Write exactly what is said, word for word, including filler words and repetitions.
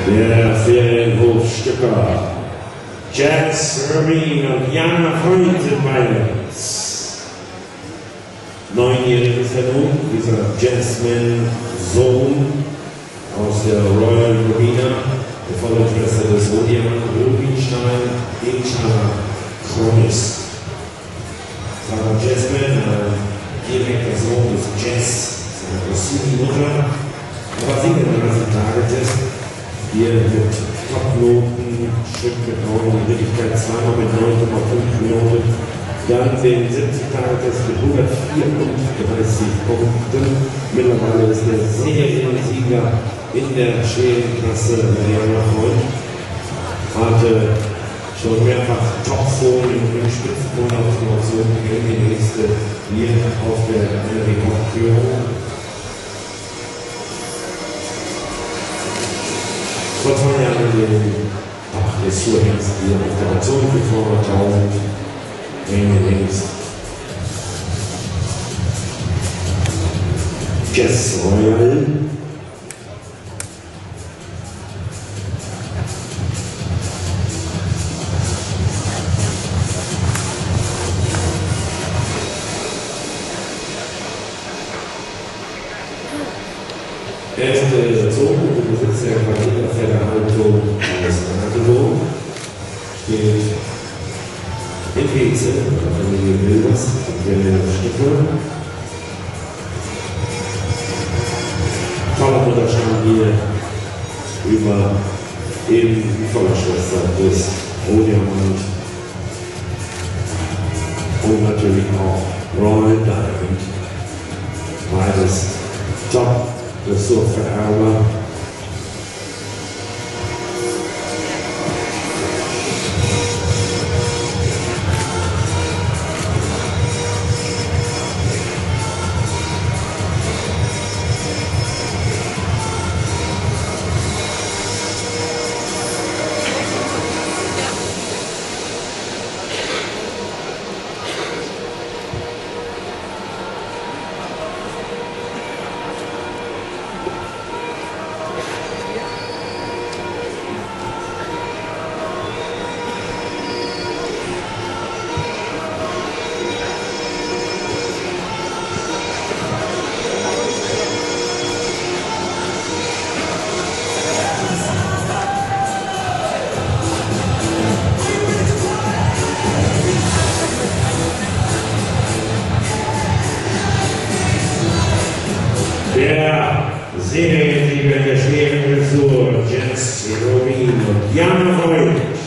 Der Ferienhofstücker Jazz Rabin und Jana Freund sind bei uns. Neunjährig ist er nun, dieser Jazzman-Sohn aus der Royal Marina, der Vollschwester des Rodian Rubinstein, Incha Chronis. Vater Jazzman, ein direkter Sohn des Jazz, seine Rossini-Mutter, aber singt in einer Tage-Jazz, hier mit Top-Noten, Stück mit Augen, in Wirklichkeit zweimal mit neun Komma fünf Noten, dann den siebzig-Tage-Test mit hundertvierunddreißig Punkten. Mittlerweile ist der Seriensieger in der schweren Klasse Mariana Freund. Hatte schon mehrfach Top-Folien in Spitzenmonat-Promotion gegen die nächste hier auf der Rekordführung. Vor zwei Jahren den Ach, der Surhengst hier auf der Nation für zweihunderttausend Hengst. Jazz Royal. Er ist der Sohn und besitzt der Quartierverhaltung aus Radelow, steht in Heze, bei der Familie Wilders, der Stücke. Toller Mutterschlag hier über eben die Vollschwester des Rodiamant und natürlich auch Royal Diamond. Beides top. Das so verärgert. Der Seriensieger der schweren Dressur, Jazz Rabin und Jana Freund.